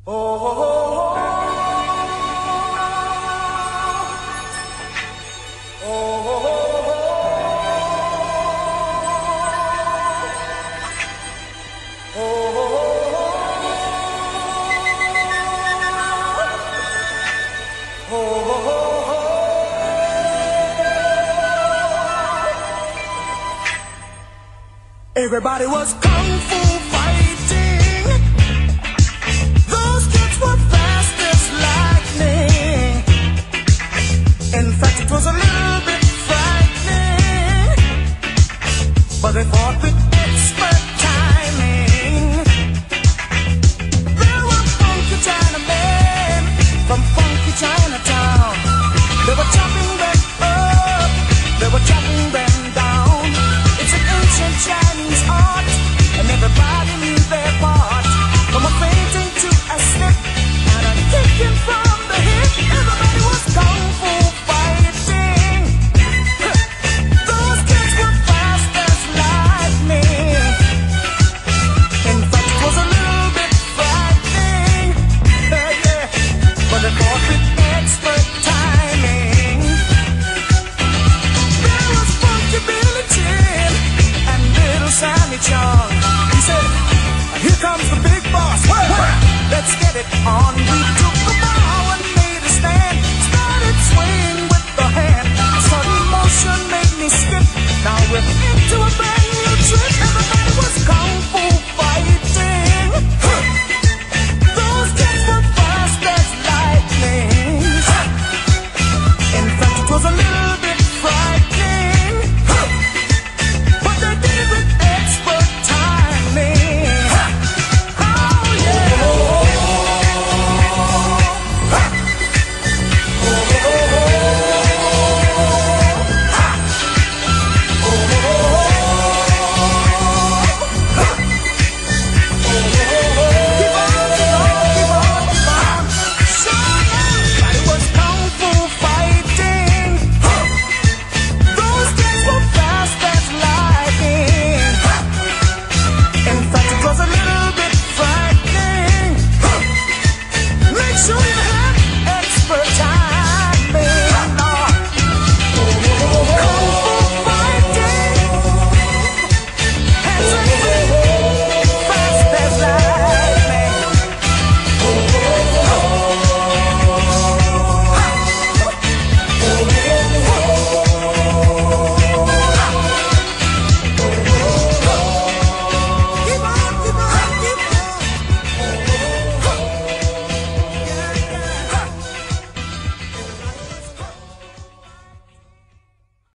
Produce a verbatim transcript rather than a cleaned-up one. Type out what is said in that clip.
Everybody was kung fu fighting. Those kids were fast as lightning. In fact, it was a little bit frightening, but they fought with expert timing. There were funky Chinamen from funky Chinatown. They were chopping them up, they were chopping them down. It's an ancient Chinese art, and everybody knew their part. From a fainting to a slip, and a kicking from the hip. Everybody